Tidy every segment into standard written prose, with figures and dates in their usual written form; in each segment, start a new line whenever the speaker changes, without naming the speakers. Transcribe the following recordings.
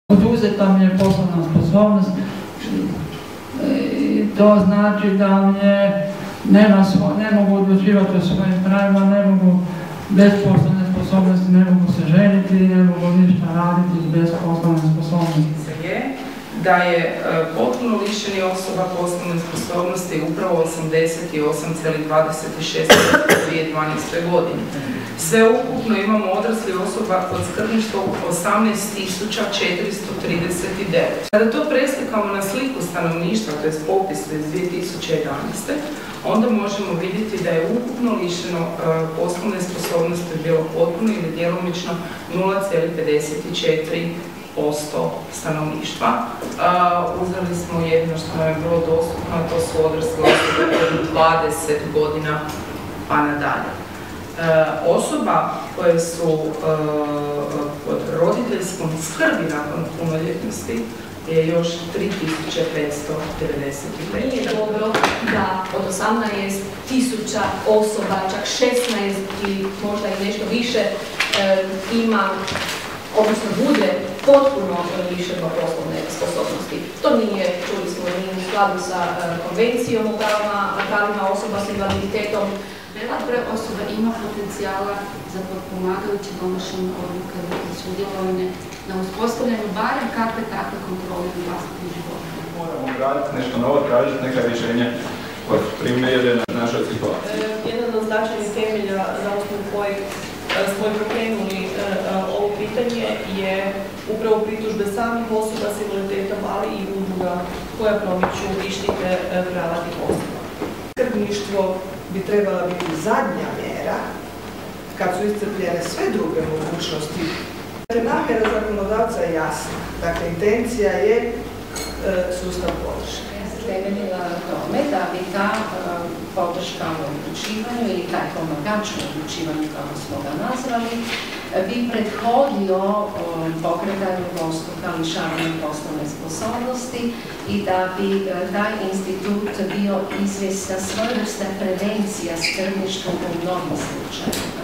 Oduzeta mi je poslovna sposobnost i to znači da ne mogu odlučivati o svojim pravima, ne mogu bez poslovne sposobnosti, ne mogu se ženiti, ne mogu ništa raditi bez poslovne sposobnosti.
Da je potpuno lišeni osoba poslovne sposobnosti upravo 88,26% u 2012. godini. Sve ukupno imamo odrasli osoba pod skrbništvom 18.439. Kada to preslikamo na sliku stanovništva, to je popis iz 2011. onda možemo vidjeti da je ukupno lišeno poslovne sposobnosti bilo potpuno ili djelomično 0,54% stanovništva. Uzeli smo jedno što nam je bilo dostupno, a to su odrasle osobe od 20 godina pa nadalje. Osoba koje su pod roditeljskom skrbi nakon punoljetnosti je još 3.595.
Nije dobro da od 18.000 osoba, čak 16 i možda i nešto više ima, odnosno bude potpuno lišeno poslovne sposobnosti. To nije, čuli smo, nije u skladu sa konvencijom o pravima osoba s invaliditetom.
Veliki osoba ima potencijala za potpomagajuće donošenje odluke i sudjelovanje na uspostavljanju barem kakve takve kontrole u vlastitim životima.
Moramo graditi nešto novo, tražiti neka rješenja od primjere na našoj situaciji.
Jedan od značajnih temelja na osnovu kojeg smo pokrenuli ovo pitanje je upravo pritužbe samih osoba s invaliditetom, ali i udruga koja promiču i štite prava tih osoba.
Skrbništvo bi trebala biti zadnja mjera kad su iscrpljene sve druge mogućnosti. Namjera zakonodavca je jasna, dakle intencija je sustav podrške.
Ja se temeljila na tome da bi ta podrška u odlučivanju ili taj pomagač u odlučivanju, kako smo ga nazvali, bi prethodio pokretanju postupka lišavanja poslovne sposobnosti i da bi taj institut bio izvjesna svojevrsna prevencija skrbništva u mnogim slučajevima.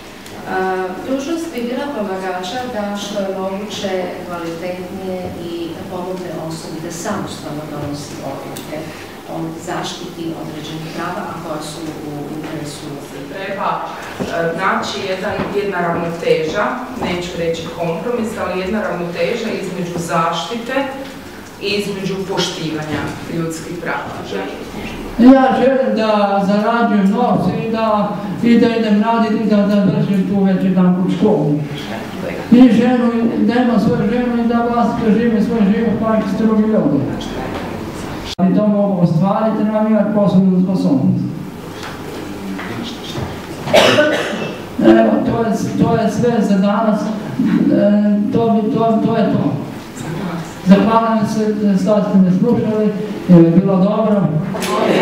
Dužnost bi bila pomagača da što je moguće kvalitetnije i pomogne osobi da samostalno donosi odluke o zaštiti određenih prava, a koja su u interesu.
Treba naći jedna ravnoteža, neću reći kompromis, ali jedna ravnoteža između zaštite i između poštivanja ljudskih prava.
Ja želim da zarađujem novce i da idem raditi i da držim tu već jedan kod školu. I da imam svoju ženu i da vas živim svoj život pa i s drugim ljudima. I to mogu ostvariti, nam imati poslovnu sposobnost. Evo, to je sve za danas. To je to. Zahvaljujem se što ste me slušali, je bilo dobro.